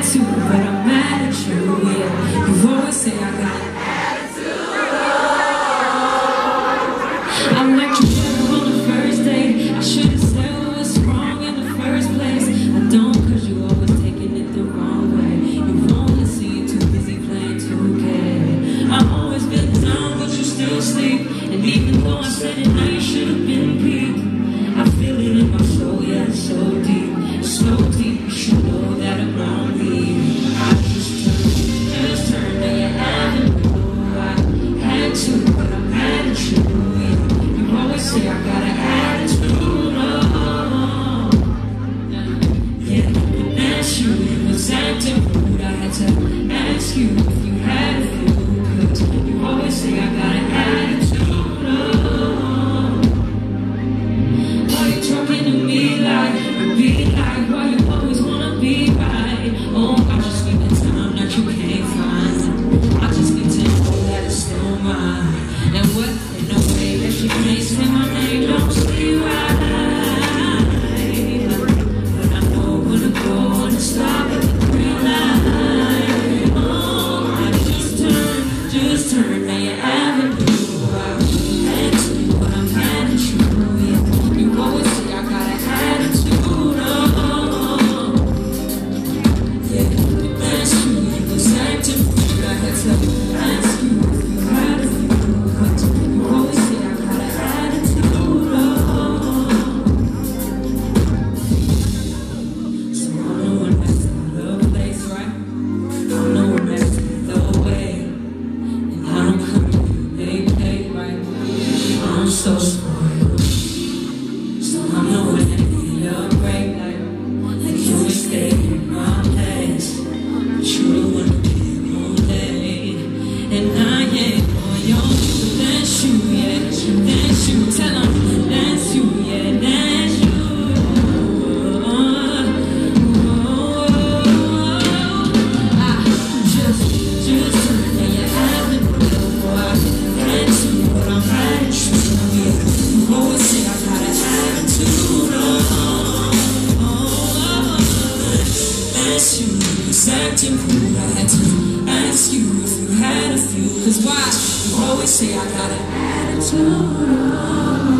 attitude, but I'm mad at you, yeah. You always say I got an attitude. I'm like you better on the first date. I should've said what was wrong in the first place. I don't, cause you always taking it the wrong way. You only see you too busy playing 2K. I've always been down, but you still sleep. And even though I said it, now you should've been peaked. I feel it in my soul, yeah, it's so deep. It's so deep, you should know that I'm wrong. I just turned, and you haven't known I had to, but I'm mad at you. You always say I got an attitude, oh. Yeah, but that's you, you was acting rude. I had to ask you if you had a few, cause you always say I got an attitude, oh. Why you talking to me like, be like, why you always wanna be right? Oh, I just need the time that you can't find. I just need to know that it's still mine. And what in a way that you can't say my name don't stay right. But I know when to go and to stop at the green light. Oh, I just turned, now you haven't been right. And to you, but I'm mad at you. Yeah. You always say I got an attitude. So spoiled, so I'm knowing you're great, like you would stay in my place, but you don't want to be all day, and I ain't on your view. That's you, yeah, that's you. Tell them that's you, yeah, that's you. I just turned, and you haven't been what that's you, but I'm mad at you. Always say I got an attitude, That's you, was acting rude. I had to ask you if you had a few. Cause why? You always say I got an attitude,